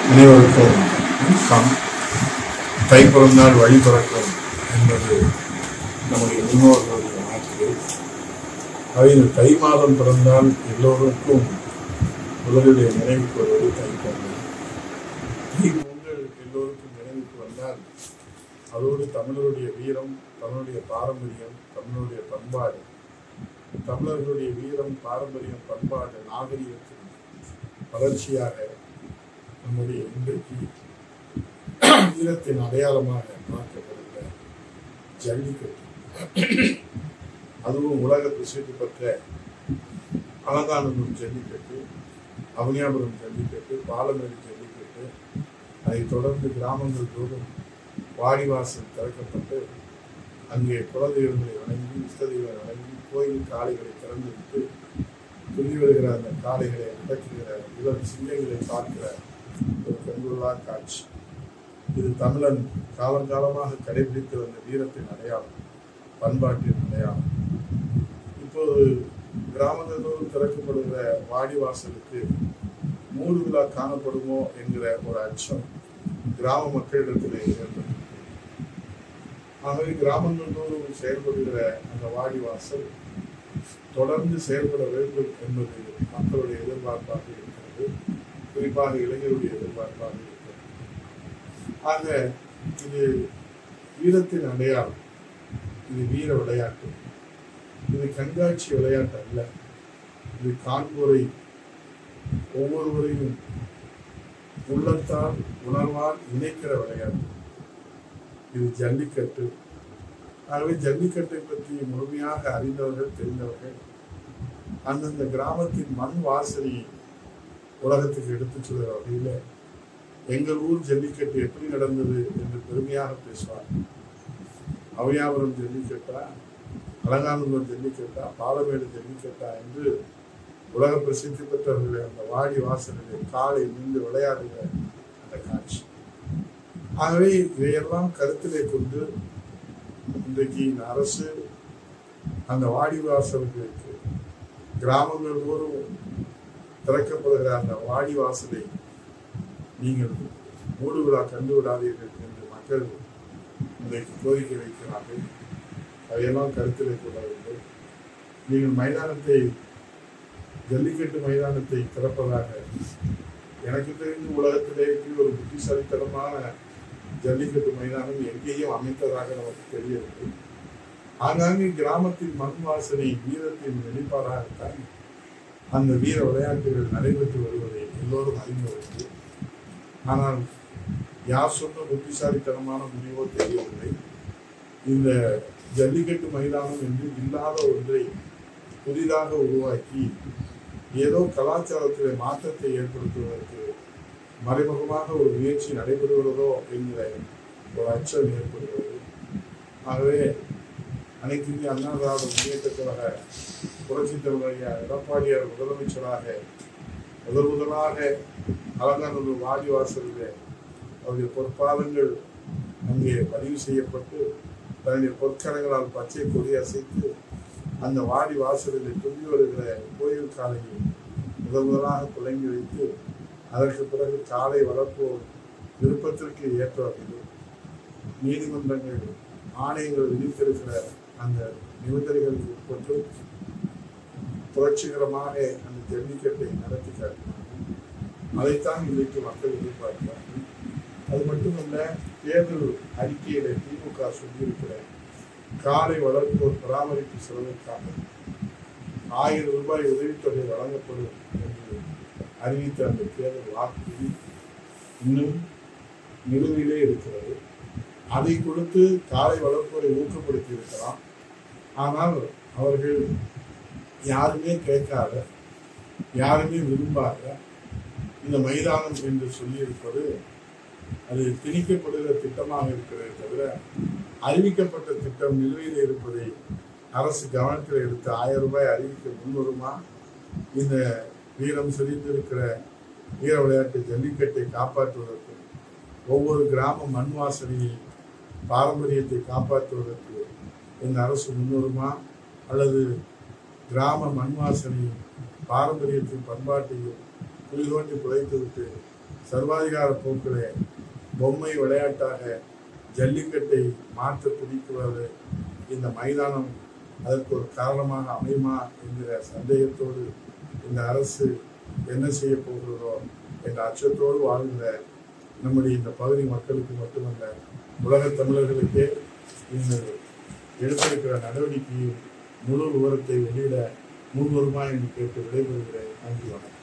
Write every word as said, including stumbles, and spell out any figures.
அனைவருக்கும் வணக்கம். தை பிறந்தால் வழி பிறக்கும் என்பது நம்முடைய முன்னோர்களுடைய வாக்கு. அதில் தை மாதம் பிறந்தால் எல்லோருக்கும் உலகுடைய நினைவுக்கு வருவது தை பொங்கல். தை பொங்கல் எல்லோருக்கும் நினைவுக்கு வந்தால் அதோடு தமிழருடைய வீரம், தமிழுடைய பாரம்பரியம், தமிழுடைய பண்பாடு, தமிழர்களுடைய வீரம், பாரம்பரியம், பண்பாடு, நாகரிகத்தின் வளர்ச்சியாக நம்முடைய இன்றைக்கு வீரத்தின் அடையாளமாக பார்க்கப்படுகிற ஜல்லிக்கட்டு, அதுவும் உலக பிரசித்தி பெற்ற அலங்காநல்லூர் ஜல்லிக்கட்டு, அவனியாபுரம் ஜல்லிக்கட்டு, பாலமேடு ஜல்லிக்கட்டு, அதைத் தொடர்ந்து கிராமங்கள் தோறும் வாடிவாசல் திறக்கப்பட்டு அங்கே குலதெய்வங்களை வணங்கி, இஷ்டதெய்வங்களை வணங்கி, கோயில் காளைகளை திறந்துவிட்டு துள்ளி வருகிற அந்த காளைகளை அடக்குகிற இளம் சிங்கங்களை பார்க்கிற ஒரு கண்கொள்ளா காட்சி. இது தமிழன் காலங்காலமாக கடைபிடித்து வந்த வீரத்தின் அடையாளம், பண்பாட்டின் அடையாளம். இப்போது கிராமங்களோடு திறக்கப்படுகிற வாடிவாசலுக்கு மூடு விழா காணப்படுமோ என்கிற ஒரு அச்சம் கிராம மக்களிடத்திலே ஏற்பட்டது. ஆகவே கிராமங்கள் தோறும் செயல்படுகிற அந்த வாடிவாசல் தொடர்ந்து செயல்பட வேண்டும் என்பது மக்களுடைய எதிர்பார்ப்பாக இருக்கிறது, குறிப்பாக இளைஞருடைய எதிர்பார்ப்பாக இருக்கிறது. ஆக இது வீரத்தின் அடையாளம், இது வீர விளையாட்டு, இது கண்காட்சி விளையாட்டு அல்ல. இது காண்போரை ஒவ்வொருவரையும் உள்ளத்தால் உணர்வால் இணைக்கிற விளையாட்டு. இது ஜல்லிக்கட்டு. ஆகவே ஜல்லிக்கட்டை பற்றி முழுமையாக அறிந்தவர்கள், தெரிந்தவர்கள் அந்தந்த கிராமத்தின் மண் வாசனையை உலகத்துக்கு எடுத்துச் சொல்கிற வகையில் எங்கள் ஊர் ஜல்லிக்கட்டு எப்படி நடந்தது என்று பெருமையாக பேசுவார். அவனியாபுரம் ஜல்லிக்கட்டா, அலங்காநல்லூர் ஜல்லிக்கட்டா, பாலமேடு ஜல்லிக்கட்டா என்று உலக பிரசித்தி பெற்றவர்கள் அந்த வாடி வாசலிலே காலை நின்று விளையாடுகிற அந்த காட்சி. ஆகவே இதையெல்லாம் கருத்திலே கொண்டு இன்றைக்கு இந்த அரசு அந்த வாடிவாசல்களுக்கு கிராமங்கள் தோறும் திறக்கப்படுகிற அந்த வாடிவாசலை நீங்கள் மூடு விழா கண்டு விடாதீர்கள் என்று மக்கள் இன்றைக்கு கோரிக்கை வைக்கிறார்கள். அதையெல்லாம் கருத்திலே கொள்ள வேண்டும். நீங்கள் மைதானத்தை, ஜல்லிக்கட்டு மைதானத்தை திறப்பதாக எனக்கு தெரிந்து உலகத்திலேயே ஒரு புத்திசாலித்தனமான ஜல்லிக்கட்டு மைதானம் எங்கேயும் அமைத்ததாக நமக்கு தெரியவில்லை. ஆங்காங்கே கிராமத்தின் மண் வாசனை வீரத்தின் வெளிப்பாடாகத்தான் அந்த வீர விளையாட்டுகள் நடைபெற்று வருவதை எல்லோரும் அறிந்தவர்கள். ஆனால் யார் சொன்ன புத்திசாலித்தனமான முடிவோ தெரியவில்லை. இந்த ஜல்லிக்கட்டு மைதானம் என்று இல்லாத ஒன்றை புதிதாக உருவாக்கி ஏதோ கலாச்சாரத்திலே மாற்றத்தை ஏற்படுத்துவதற்கு மறைமுகமாக ஒரு முயற்சி நடைபெறுகிறதோ என்கிற ஒரு அச்சம் ஏற்படுகிறது. ஆகவே அனைத்து இந்திய அண்ணா திராவிட முன்னேற்ற கழக புரட்சித் தலைவர் எடப்பாடியார் முதலமைச்சராக முதல் முதலாக அலங்காநல்லூர் வாடிவாசலில் அவருடைய பொற்பாதங்கள் அங்கே பதிவு செய்யப்பட்டு தன்னுடைய பொற்கரங்களால் பச்சை கொடி அசைத்து அந்த வாடி வாசலில் துள்ளி வருகிற கோயில் காலையை முதல் முதலாக தொடங்கி வைத்து அதற்கு பிறகு காலை வளர்ப்போர் விருப்பத்திற்கு ஏற்ற வகையில் நீதிமன்றங்கள் ஆணையங்கள் விதித்திருக்கிற அந்த நிபந்தனைகளுக்கு உட்பட்டு புரட்சிகரமாக அந்த ஜல்லிக்கட்டை நடத்தி காட்டினார்கள். அதைத்தான் இன்றைக்கு மக்கள் எதிர்பார்க்கிறார்கள். அது மட்டுமல்ல, தேர்தல் அறிக்கையில திமுக சொல்லியிருக்கிற காலை வளர்ப்போர் பராமரிப்பு செலவுக்காக ஆயிரம் ரூபாய் உதவித்தொகை வழங்கப்படும் என்று அறிவித்த அந்த தேர்தல் வாக்குறுதி இன்னும் நிலுவையிலே இருக்கிறது. அதை கொடுத்து காலை வளர்ப்போரை ஊக்கப்படுத்தி இருக்கலாம். ஆனால் அவர்கள் யாருமே கேட்காத, யாருமே விரும்பாத இந்த மைதானம் என்று சொல்லியிருப்பது அது திணிக்கப்படுகிற திட்டமாக இருக்கிறதே தவிர அறிவிக்கப்பட்ட திட்டம் நிலுவையில் இருப்பதை அரசு கவனத்தில் எடுத்து ஆயிரம் ரூபாய் அறிவிக்க முன்வருமா? இந்த வீரம் செறிந்திருக்கிற வீர விளையாட்டு ஜல்லிக்கட்டை காப்பாற்றுவதற்கு, ஒவ்வொரு கிராம மண் வாசனையை, பாரம்பரியத்தை காப்பாற்றுவதற்கு இந்த அரசு முன்வருமா? அல்லது கிராம மண் வாசனையும் பாரம்பரியத்தின் பண்பாட்டையும் குழி தோண்டி புதைத்துவிட்டு சர்வாதிகார போக்கிலே பொம்மை விளையாட்டாக ஜல்லிக்கட்டை மாற்ற துடிக்குவது இந்த மைதானம் அதற்கு ஒரு காரணமாக அமையுமா என்கிற சந்தேகத்தோடு இந்த அரசு என்ன செய்ய போகிறதோ என்ற அச்சத்தோடு வாழ்கிற நம்முடைய இந்த பகுதி மக்களுக்கு மட்டுமல்ல உலக தமிழர்களுக்கே இந்த எடுத்திருக்கிற நடவடிக்கையில் முழு விவரத்தை வெளியிட முன்வருமா என்று கேட்டு விடைபெறுகிறேன். நன்றி, வணக்கம்.